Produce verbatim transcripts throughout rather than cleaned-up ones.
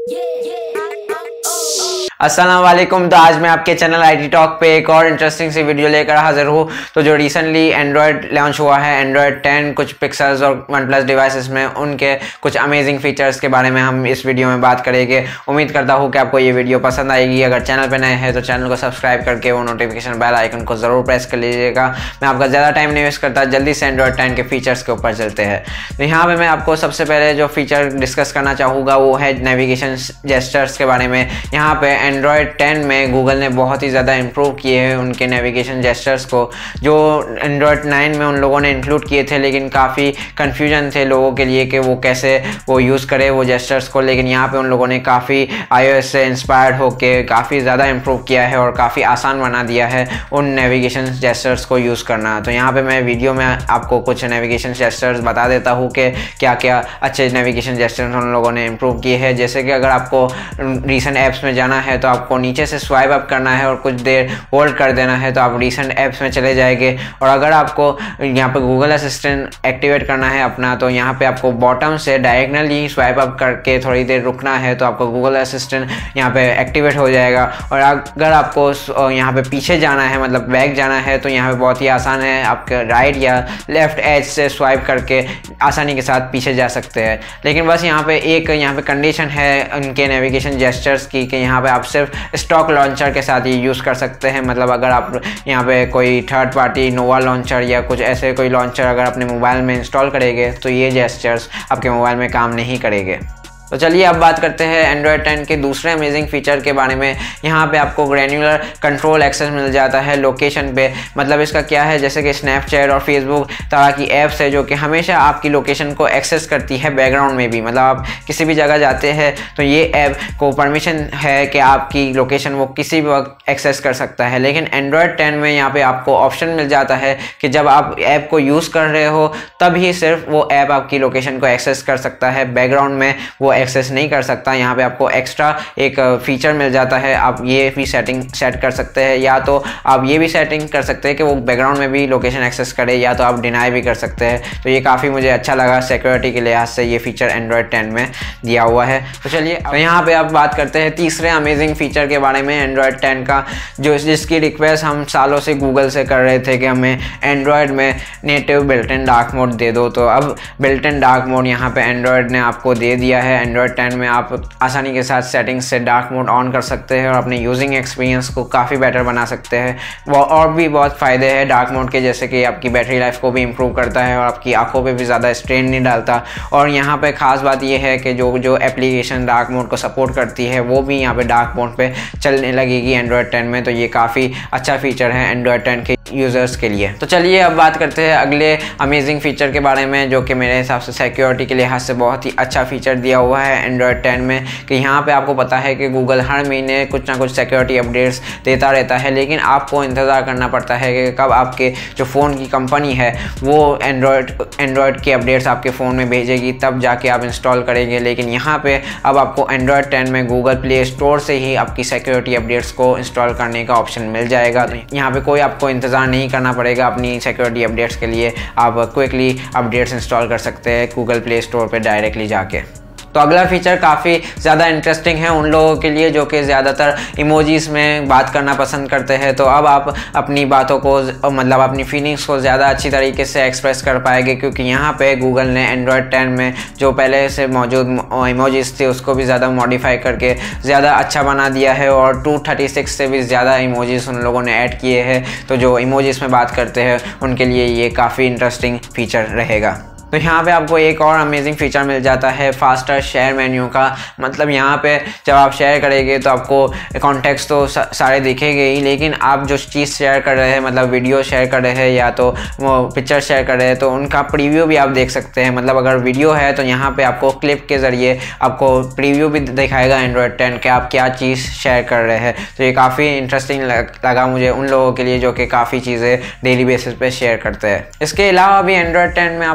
अस्सलाम वालेकुम। तो आज मैं आपके चैनल आईटी टॉक पे एक और इंटरेस्टिंग सी वीडियो लेकर हाजिर हूँ। तो जो रिसेंटली एंड्रॉयड लॉन्च हुआ है, एंड्रॉयड टेन, कुछ पिक्सल्स और वन प्लस डिवाइसेस में उनके कुछ अमेजिंग फीचर्स के बारे में हम इस वीडियो में बात करेंगे। उम्मीद करता हूँ कि आपको ये वीडियो पसंद आएगी। अगर चैनल पर नए हैं तो चैनल को सब्सक्राइब करके वो नोटिफिकेशन बेल आइकन को ज़रूर प्रेस कर लीजिएगा। मैं आपका ज़्यादा टाइम नहीं वेस्ट करता, जल्दी से एंड्रॉयड टेन के फीचर्स के ऊपर चलते हैं। तो यहाँ पर मैं आपको सबसे पहले जो फीचर डिस्कस करना चाहूँगा वो है नेविगेशन जेस्चर्स के बारे में। यहाँ पे एंड्रॉयड टेन में गूगल ने बहुत ही ज़्यादा इंप्रूव किए हैं उनके नेविगेशन जेस्चर्स को, जो एंड्रॉयड नाइन में उन लोगों ने इंक्लूड किए थे, लेकिन काफ़ी कन्फ्यूजन थे लोगों के लिए कि वो कैसे वो यूज़ करें वो जेस्चर्स को। लेकिन यहाँ पे उन लोगों ने काफ़ी आईओएस से इंस्पायर्ड होकर काफ़ी ज़्यादा इंप्रूव किया है और काफ़ी आसान बना दिया है उन नेविगेशन जेस्चर्स को यूज़ करना। तो यहाँ पे मैं वीडियो में आपको कुछ नेविगेशन जेस्चर्स बता देता हूँ कि क्या क्या अच्छे नेविगेशन जेस्चर्स उन लोगों ने इंप्रूव किए हैं। जैसे कि अगर आपको रीसेंट ऐप्स में जाना है तो आपको नीचे से स्वाइप अप करना है और कुछ देर होल्ड कर देना है तो आप रीसेंट ऐप्स में चले जाएंगे। और अगर आपको यहाँ पे गूगल असिस्टेंट एक्टिवेट करना है अपना, तो यहाँ पे आपको बॉटम से डायरेक्टली स्वाइप अप करके थोड़ी देर रुकना है तो आपको गूगल असिस्टेंट यहाँ पे एक्टिवेट हो जाएगा। और अगर आपको यहाँ पे पीछे जाना है, मतलब बैक जाना है, तो यहाँ पे बहुत ही आसान है, आपके राइट या लेफ्ट एज से स्वाइप करके आसानी के साथ पीछे जा सकते हैं। लेकिन बस यहाँ पे एक यहाँ पे कंडीशन है उनके नेविगेशन जेस्चर्स की कि यहाँ पे आप सिर्फ स्टॉक लॉन्चर के साथ ही यूज़ कर सकते हैं। मतलब अगर आप यहाँ पे कोई थर्ड पार्टी नोवा लॉन्चर या कुछ ऐसे कोई लॉन्चर अगर अपने मोबाइल में इंस्टॉल करेंगे तो ये जेस्चर्स आपके मोबाइल में काम नहीं करेंगे। तो चलिए अब बात करते हैं एंड्रॉयड टेन के दूसरे अमेजिंग फीचर के बारे में। यहाँ पे आपको ग्रैन्युलर कंट्रोल एक्सेस मिल जाता है लोकेशन पे। मतलब इसका क्या है, जैसे कि स्नैपचैट और फेसबुक तरह की ऐप्स है जो कि हमेशा आपकी लोकेशन को एक्सेस करती है बैकग्राउंड में भी। मतलब आप किसी भी जगह जाते हैं तो ये ऐप को परमिशन है कि आपकी लोकेशन वो किसी भी वक्त एक्सेस कर सकता है। लेकिन एंड्रॉयड टेन में यहाँ पर आपको ऑप्शन मिल जाता है कि जब आप ऐप को यूज़ कर रहे हो तभी सिर्फ वो ऐप आपकी लोकेशन को एक्सेस कर सकता है, बैकग्राउंड में वो एक्सेस नहीं कर सकता। यहाँ पे आपको एक्स्ट्रा एक फीचर मिल जाता है, आप ये भी सेटिंग सेट कर सकते हैं। या तो आप ये भी सेटिंग कर सकते हैं कि वो बैकग्राउंड में भी लोकेशन एक्सेस करे, या तो आप डिनाई भी कर सकते हैं। तो ये काफ़ी मुझे अच्छा लगा, सिक्योरिटी के लिहाज से ये फीचर एंड्रॉयड टेन में दिया हुआ है। तो चलिए तो यहाँ पे आप बात करते हैं तीसरे अमेजिंग फीचर के बारे में एंड्रॉयड टेन का, जो जिसकी रिक्वेस्ट हम सालों से गूगल से कर रहे थे कि हमें एंड्रॉयड में native built in dark mode दे दो। तो अब बिल्ट इन डार्क मोड यहाँ पे एंड्रॉयड ने आपको दे दिया है। एंड्रॉयड टेन में आप आसानी के साथ सेटिंग्स से डार्क मोड ऑन कर सकते हैं और अपने यूजिंग एक्सपीरियंस को काफ़ी बेटर बना सकते हैं। वो और भी बहुत फ़ायदे हैं डार्क मोड के, जैसे कि आपकी बैटरी लाइफ को भी इम्प्रूव करता है और आपकी आंखों पे भी ज़्यादा स्ट्रेन नहीं डालता। और यहाँ पे ख़ास बात यह है कि जो जो एप्लीकेशन डार्क मोड को सपोर्ट करती है वो भी यहाँ पे डार्क मोड पे चलने लगेगी एंड्रॉयड टेन में। तो ये काफ़ी अच्छा फीचर है एंड्रॉयड टेन के यूज़र्स के लिए। तो चलिए अब बात करते हैं अगले अमेजिंग फीचर के बारे में, जो कि मेरे हिसाब से सिक्योरिटी के लिहाज से बहुत ही अच्छा फीचर दिया हुआ है एंड्रॉयड टेन में। कि यहाँ पे आपको पता है कि गूगल हर महीने कुछ ना कुछ सिक्योरिटी अपडेट्स देता रहता है, लेकिन आपको इंतज़ार करना पड़ता है कि कब आपके जो फ़ोन की कंपनी है वो एंड्रॉयड एंड्रॉयड की अपडेट्स आपके फ़ोन में भेजेगी, तब जाके आप इंस्टॉल करेंगे। लेकिन यहाँ पे अब आपको एंड्रॉयड टेन में गूगल प्ले स्टोर से ही आपकी सिक्योरिटी अपडेट्स को इंस्टॉल करने का ऑप्शन मिल जाएगा। तो यहाँ पे कोई आपको इंतज़ार नहीं करना पड़ेगा अपनी सिक्योरिटी अपडेट्स के लिए, आप क्विकली अपडेट्स इंस्टॉल कर सकते हैं गूगल प्ले स्टोर पर डायरेक्टली जाके। तो अगला फीचर काफ़ी ज़्यादा इंटरेस्टिंग है उन लोगों के लिए जो कि ज़्यादातर इमोजीज में बात करना पसंद करते हैं। तो अब आप अपनी बातों को, मतलब अपनी फीलिंग्स को ज़्यादा अच्छी तरीके से एक्सप्रेस कर पाएंगे, क्योंकि यहाँ पे गूगल ने एंड्रॉयड टेन में जो पहले से मौजूद इमोजीज थे उसको भी ज़्यादा मॉडिफाई करके ज़्यादा अच्छा बना दिया है और टू थर्टी सिक्स से भी ज़्यादा इमोजीज उन लोगों ने ऐड किए हैं। तो जो इमोजीज में बात करते हैं उनके लिए ये काफ़ी इंटरेस्टिंग फीचर रहेगा। तो यहाँ पे आपको एक और अमेजिंग फीचर मिल जाता है फास्टर शेयर मेन्यू का। मतलब यहाँ पे जब आप शेयर करेंगे तो आपको कॉन्टेक्स्ट तो सारे दिखेंगे ही, लेकिन आप जो चीज़ शेयर कर रहे हैं, मतलब वीडियो शेयर कर रहे हैं या तो वो पिक्चर शेयर कर रहे हैं, तो उनका प्रीव्यू भी आप देख सकते हैं। मतलब अगर वीडियो है तो यहाँ पे आपको क्लिप के ज़रिए आपको प्रीव्यू भी दिखाएगा एंड्रॉयड टेन के आप क्या चीज़ शेयर कर रहे हैं। तो ये काफ़ी इंटरेस्टिंग लगा मुझे उन लोगों के लिए जो कि काफ़ी चीज़ें डेली बेसिस पे शेयर करते हैं। इसके अलावा भी एंड्रॉयड टेन में आपको काफ़ी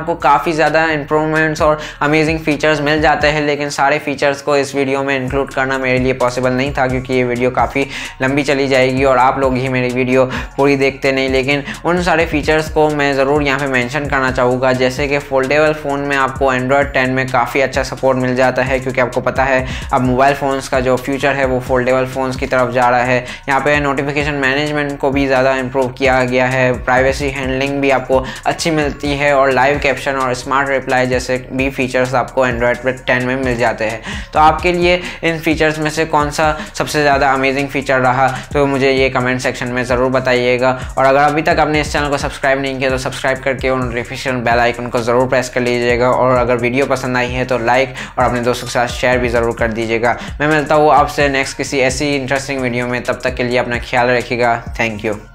काफ़ी ज़्यादा इंप्रूवमेंट्स और अमेजिंग फीचर्स मिल जाते हैं, लेकिन सारे फीचर्स को इस वीडियो में इंक्लूड करना मेरे लिए पॉसिबल नहीं था, क्योंकि ये वीडियो काफ़ी लंबी चली जाएगी और आप लोग ही मेरी वीडियो पूरी देखते नहीं। लेकिन उन सारे फीचर्स को मैं ज़रूर यहाँ पे मेंशन करना चाहूँगा, जैसे कि फोल्डेबल फ़ोन में आपको एंड्रॉयड टेन में काफ़ी अच्छा सपोर्ट मिल जाता है, क्योंकि आपको पता है अब मोबाइल फ़ोन्स का जो फ्यूचर है वो फोल्डेबल फ़ोन्स की तरफ जा रहा है। यहाँ पे नोटिफिकेशन मैनेजमेंट को भी ज़्यादा इंप्रूव किया गया है, प्राइवेसी हैंडलिंग भी आपको अच्छी मिलती है और लाइव कैप्शन और स्मार्ट रिप्लाई जैसे भी फीचर्स आपको एंड्रॉयड टेन में मिल जाते हैं। तो आपके लिए इन फीचर्स में से कौन सा सबसे ज़्यादा अमेजिंग फीचर रहा, तो मुझे ये कमेंट सेक्शन में ज़रूर बताइएगा। और अगर अभी तक आपने इस चैनल को सब्सक्राइब नहीं किया तो सब्सक्राइब करके और नोटिफिकेशन बेल आइकन को ज़रूर प्रेस कर लीजिएगा, और अगर वीडियो पसंद आई है तो लाइक और अपने दोस्तों के साथ शेयर भी ज़रूर कर दीजिएगा। मैं मिलता हूँ आपसे नेक्स्ट किसी ऐसी इंटरेस्टिंग वीडियो में, तब तक के लिए अपना ख्याल रखिएगा। Thank you.